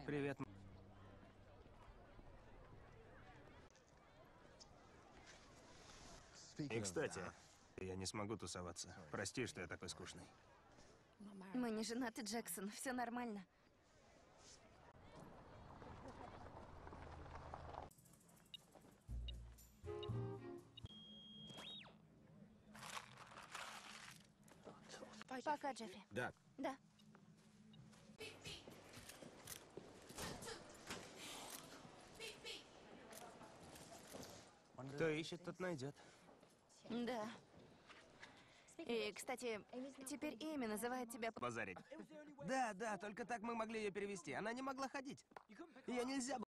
Привет. И, кстати, я не смогу тусоваться. Прости, что я такой скучный. Мы не женаты, Джексон. Все нормально. Пока, Джеффри. Да. Да. Кто ищет, тот найдет. Да. И, кстати, теперь Эми называет тебя... Базарить. Да, только так мы могли ее перевести. Она не могла ходить. Ее нельзя было